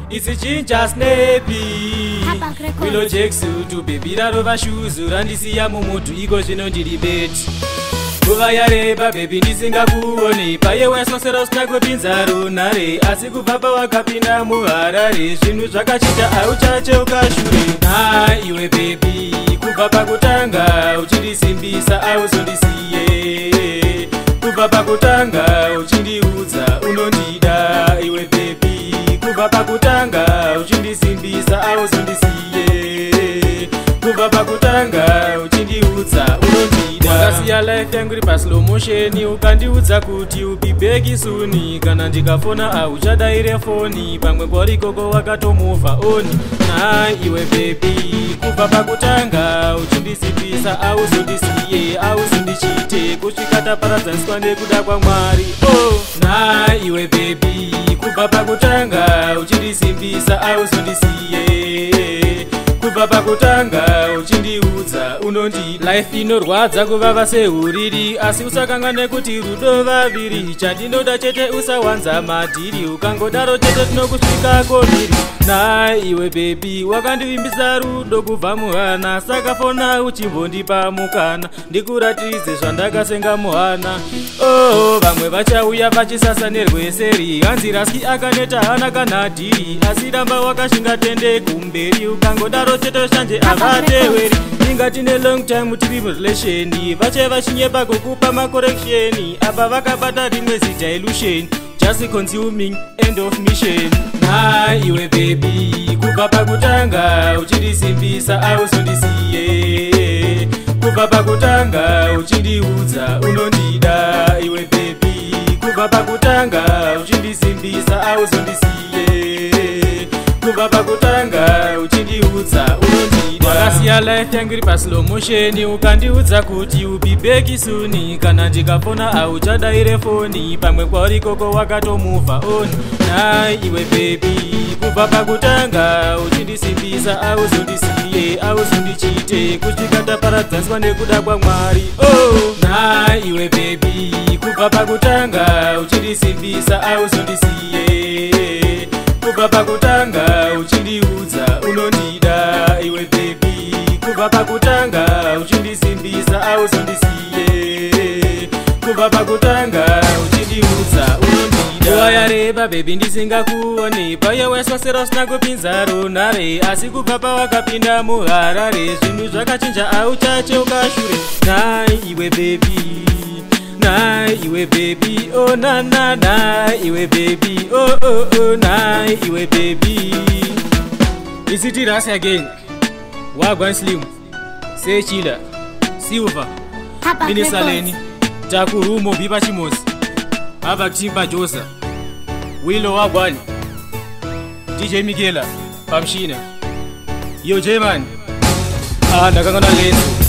It's a ginger snappy. Willow Jackson to baby Rarova shoes, Randisia Momotu, Ego Gino Dibet. Kuva yareba baby ndisingakuoni paye wesosera usitagwe pinzaro nare asi kubaba wakapinda muharare zvinhu zvakachita auchacheuka shure iwe baby kubva pakutanga uchindisimbisa auzondisiye kubva pakutanga uchindiudza unondida iwe baby kubva pakutanga uchindisimbisa auzondisiye kubva pakutanga uchindiudza unondida wakasiya life yangu iri paslow motion ukandiudza kuti ubi beki suni kana ndikafona auchadaire foni pamwe pori koko wakatomuvha oni iwe baby kubva pakutanga uchindisipisa auzondisiye auzondichite kusvika taparadzaniswa nekuda kwaMwari iwe baby kubva pakutanga uchindisimbisa auzondisiye kubva pakutanga uchindiudza unondi life inorwadza kuvava seuriri asi usakangane kuti rudo vaviri chandinoda chete usawanza madhiri ukangodaro chete tinokusvika komiri iwe baby wakandivimbisa rudo kubva muhana saka fona uchimbondipa mukana ndikuratiridze zvandakasenga muhana vamwe vachauya vachisasa nerweseri hanzi raski akaneta hana kana dhiri asi ramba wakashinga tende kumberi ukangodaro chete shanje avateweri ingatine long time tiri murelation vache vachinyepa kukupa macorrection apa vakabata rimwe zita illusion just consuming end of mission iwe baby kubva pakutanga uchindisimbisa auzondisiye kubva pakutanga uchindiudza unondida iwe baby kubva pakutanga uchindisimbisa auzondisiye kubva pakutanga uchindiudza unondida wakasiya life yangu iri paslow motion ukandiudza kuti ubi beki suni kana ndikafona auchadaire foni pamwe kwauri koko wakatomuvha oni iwe baby kubva pakutanga uchindisimbisa auzondisiye auzondichite kusvika taparadzaniswa nekuda kwaMwari iwe baby kubva pakutanga uchindisimbisa auzondisiye kubva pakutanga uchindiudza unondida iwe baby kubva pakutanga uchindisimbisa auzondisiye kubva pakutanga uchindiudza unondida nguva yareba baby ndisingakuoni paye wesosera usina kupinza runare asi kubva pawakapinda muharare zvinhu zvakachinja auchacheuka shure iwe baby iwe baby iwe baby iwe baby is it us again wagwan slim sechila silver minisaleni takurumo bipa chimozi ava kutimba josa wilo wagwani DJ Miguela pamshina yo J-Man ndakangana lenzo